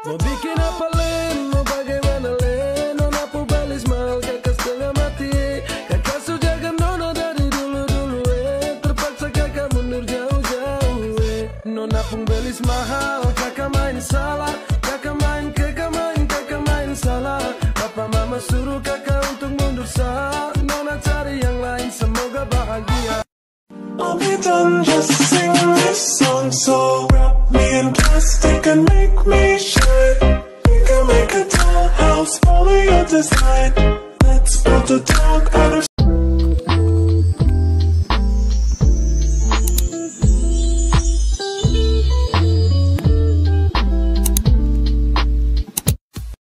Mau bikin apa Len, mau bagaimana Len? Nona pubalis mal kakak setengah mati. Kakak sujaga nona dari dulu-dulu terpaksa kakak mundur jauh-jauh Nona pembelis mahal, kakak main salah. Kakak main salah. Papa mama suruh kakak untuk mundur sah. Nona cari yang lain, semoga bahagia. I'll be done, just sing this song. So wrap me in plastic and make me shine. We can make a dollhouse, follow your design. Let's build a dog out of